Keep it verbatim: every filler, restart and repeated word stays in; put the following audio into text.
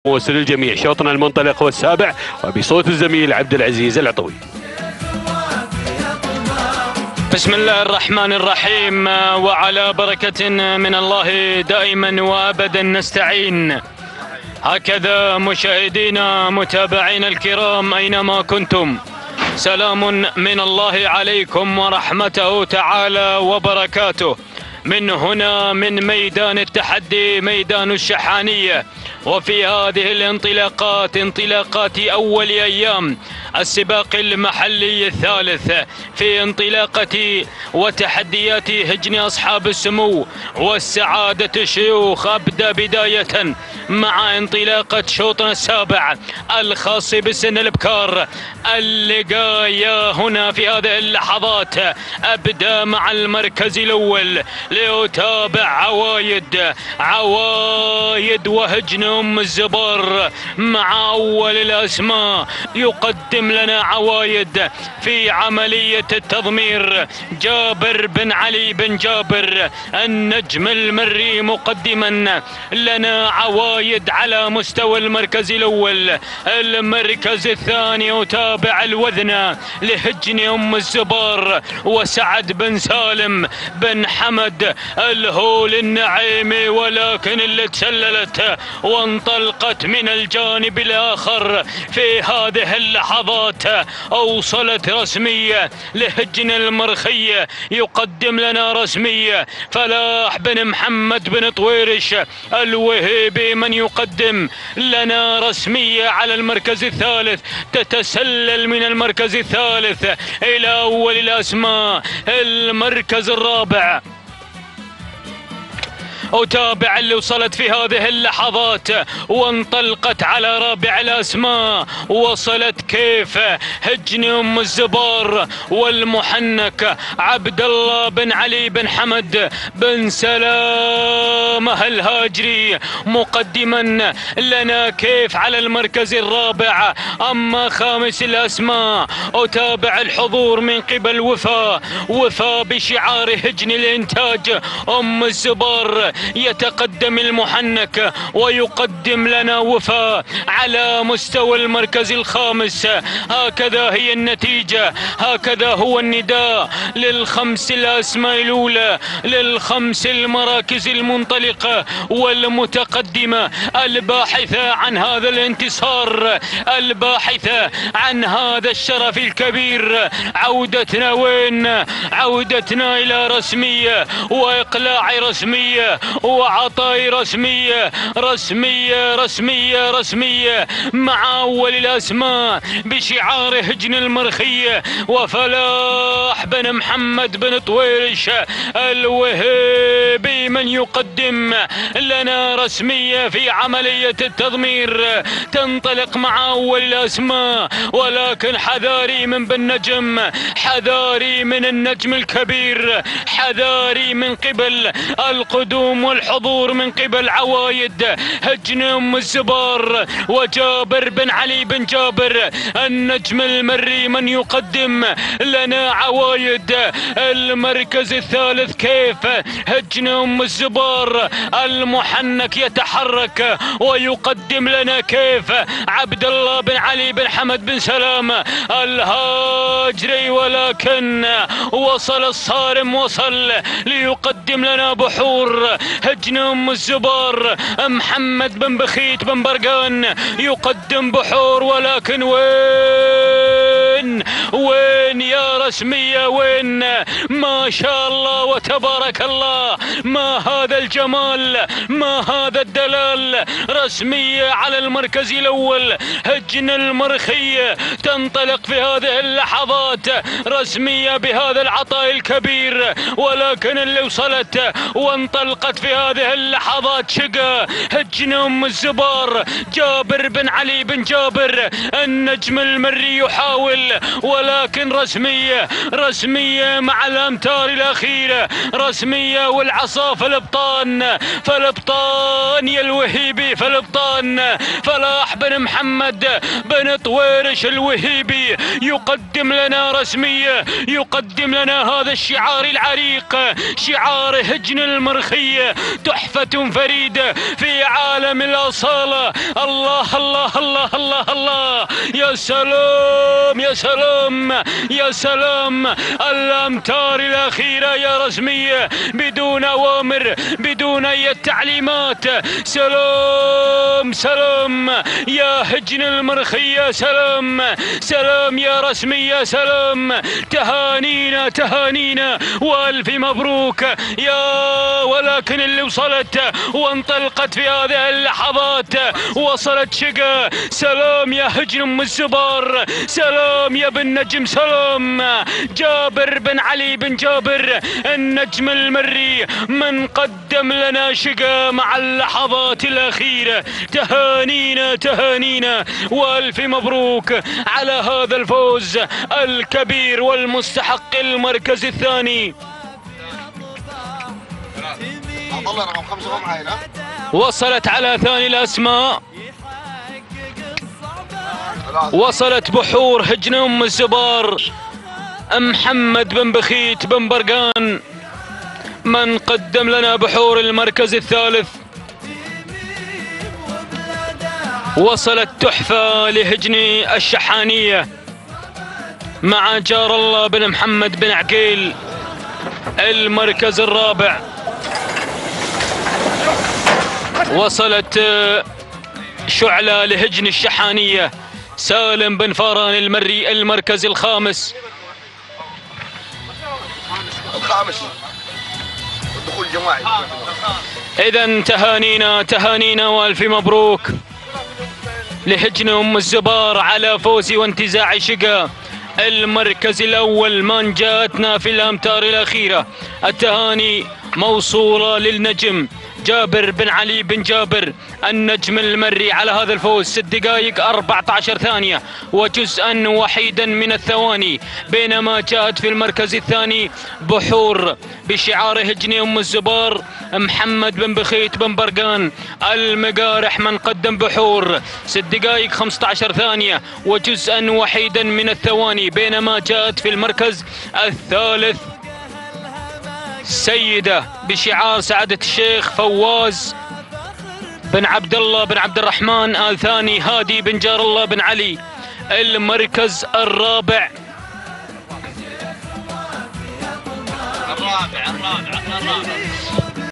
موصل الجميع. شوطنا المنطلق والسابع وبصوت الزميل عبد العزيز العطوي. بسم الله الرحمن الرحيم، وعلى بركة من الله دائما وابدا نستعين. هكذا مشاهدينا متابعينا الكرام اينما كنتم، سلام من الله عليكم ورحمته تعالى وبركاته. من هنا من ميدان التحدي، ميدان الشحانية، وفي هذه الانطلاقات انطلاقات أول أيام السباق المحلي الثالث في انطلاقة وتحديات هجن أصحاب السمو والسعادة الشيوخ. أبدأ بداية مع انطلاقة شوطنا السابع الخاص بالسن الابكار. اللقاية هنا في هذه اللحظات أبدأ مع المركز الأول لأتابع عوايد عوايد وهجن أم الزبر مع أول الأسماء. يقدم لنا عوايد في عملية التضمير جابر بن علي بن جابر النجم المري، مقدما لنا عوايد على مستوى المركز الأول. المركز الثاني أتابع الوذنة لهجن أم الزبر وسعد بن سالم بن حمد الهول النعيمي، ولكن اللي تسللت وانطلقت من الجانب الآخر في هذه اللحظات أوصلت رسمية لهجن المرخية. يقدم لنا رسمية فلاح بن محمد بن طويرش الوهيبي من يقدم لنا رسمية على المركز الثالث. تتسلل من المركز الثالث إلى أول الأسماء المركز الرابع. أتابع اللي وصلت في هذه اللحظات وانطلقت على رابع الأسماء. وصلت كيف هجن أم الزبار والمحنك عبد الله بن علي بن حمد بن سلامة الهاجري، مقدما لنا كيف على المركز الرابع. أما خامس الأسماء أتابع الحضور من قبل وفاء وفاء بشعار هجن الإنتاج أم الزبار. يتقدم المحنك ويقدم لنا وفاء على مستوى المركز الخامس. هكذا هي النتيجة، هكذا هو النداء للخمس الأسماء الأولى، للخمس المراكز المنطلقة والمتقدمة الباحثة عن هذا الانتصار، الباحثة عن هذا الشرف الكبير. عودتنا وين؟ عودتنا إلى رسمية وإقلاع رسمية وعطاء رسمية رسمية رسمية رسمية مع أول الأسماء بشعار هجن المرخية وفلاح بن محمد بن طويرش الوهيبي من يقدم لنا رسمية في عملية التضمير. تنطلق مع أول الأسماء، ولكن حذاري من بن نجم، حذاري من النجم الكبير، حذاري من قبل القدوم والحضور من قبل عوايد هجن أم الزبار وجابر بن علي بن جابر النجم المري من يقدم لنا عوايد المركز الثالث. كيف هجن أم الزبار المحنك يتحرك ويقدم لنا كيف عبد الله بن علي بن حمد بن سلام الهاجري، ولكن وصل الصارم، وصل ليقدم لنا بحور هجن أم الزبار. محمد بن بخيت بن برقان يقدم بحور، ولكن وين وين يا رسمية؟ وين؟ ما شاء الله وتبارك الله، ما هذا الجمال، ما هذا الدلال. رسمية على المركز الأول هجن المرخية تنطلق في هذه اللحظات، رسمية بهذا العطاء الكبير، ولكن اللي وصلت وانطلقت في هذه اللحظات شقا هجن أم الزبار. جابر بن علي بن جابر النجم المري يحاول، ولكن رسمية رسمية رسمية مع الأمتار الأخيرة رسمية، والعصا في الابطان، فالابطان يا الوهيبي، فالابطان فلاح بن محمد بن طويرش الوهيبي يقدم لنا رسمية، يقدم لنا هذا الشعار العريق، شعار هجن المرخية، تحفة فريدة في عالم الأصالة. الله الله الله الله الله، يا سلام يا سلام يا سلام، الأمتار الأخيرة يا رسمية بدون أوامر بدون أي تعليمات. سلام سلام يا هجن المرخية، سلام سلام يا رسمية، سلام. تهانينا تهانينا والف مبروك يا، ولكن اللي وصلت وانطلقت في هذه اللحظات وصلت شقة. سلام يا هجن ام الزبار، سلام يا بن نجم، سلام جابر بن علي بن جابر النجم المري من قدم لنا شقة مع اللحظات الأخيرة. تهانينا تهانينا والف مبروك على هذا الفوز الكبير والمستحق المركز الثاني. وصلت على ثاني الأسماء، وصلت بحور هجن ام الزبار محمد بن بخيت بن برقان من قدم لنا بحور المركز الثالث. وصلت تحفة لهجني الشحانية مع جار الله بن محمد بن عقيل المركز الرابع. وصلت شعلة لهجن الشحانية سالم بن فاران المري المركز الخامس. الخامس الدخول الجماعي. إذا تهانينا تهانينا والف مبروك لهجن ام الزبار على فوز وانتزاع شقة المركز الأول من جاءتنا في الأمتار الأخيرة. التهاني موصولة للنجم جابر بن علي بن جابر النجم المري على هذا الفوز. ست دقائق أربعة عشر ثانية وجزءا وحيدا من الثواني، بينما جاءت في المركز الثاني بحور بشعار هجني ام الزبار محمد بن بخيت بن برقان المقارح من قدم بحور. ست دقائق خمسة عشر ثانية وجزءا وحيدا من الثواني، بينما جاءت في المركز الثالث سيدة بشعار سعادة الشيخ فواز بن عبد الله بن عبد الرحمن آل ثاني هادي بن جار الله بن علي المركز الرابع. الرابع الرابع الرابع